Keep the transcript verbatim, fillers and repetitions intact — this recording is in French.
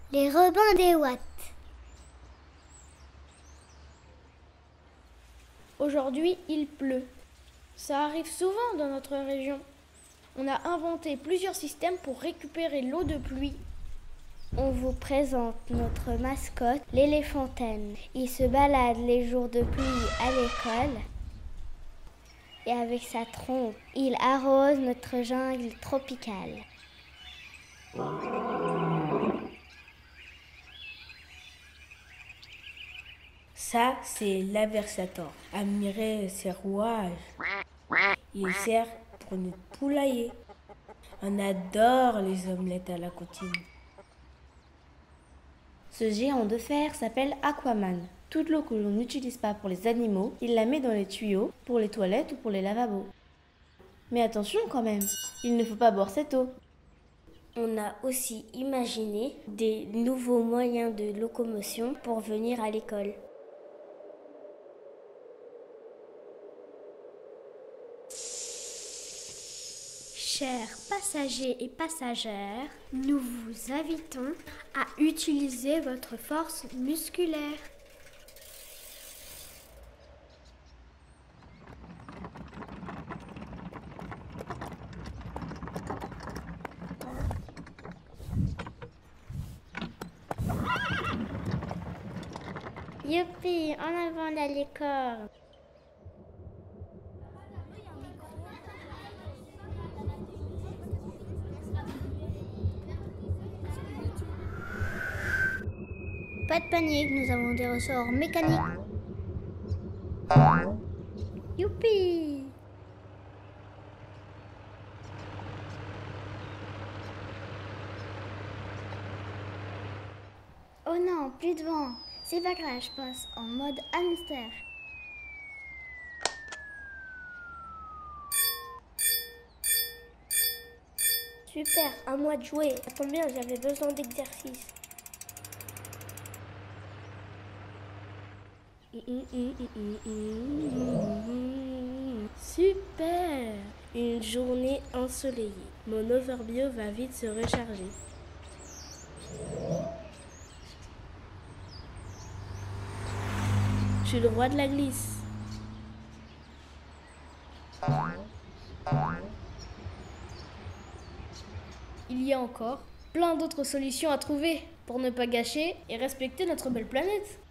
Les Robins des Watts. Aujourd'hui, il pleut. Ça arrive souvent dans notre région. On a inventé plusieurs systèmes pour récupérer l'eau de pluie. On vous présente notre mascotte, l'éléphantaine. Il se balade les jours de pluie à l'école. Et avec sa trompe, il arrose notre jungle tropicale. Ça, c'est l'aversator. Admirez ses rouages. Il sert pour notre poulailler. On adore les omelettes à la cantine. Ce géant de fer s'appelle Aquaman. Toute l'eau que l'on n'utilise pas pour les animaux, il la met dans les tuyaux, pour les toilettes ou pour les lavabos. Mais attention quand même, il ne faut pas boire cette eau. On a aussi imaginé des nouveaux moyens de locomotion pour venir à l'école. Chers passagers et passagères, nous vous invitons à utiliser votre force musculaire. Youpi, en avant la licorne. Pas de panique, nous avons des ressorts mécaniques. Youpi! Oh non, plus de vent. C'est pas grave, je passe en mode hamster. Super, à moi de jouer. Ça tombe bien, j'avais besoin d'exercice. Super! Une journée ensoleillée. Mon overbio va vite se recharger. Je suis le roi de la glisse. Il y a encore plein d'autres solutions à trouver pour ne pas gâcher et respecter notre belle planète.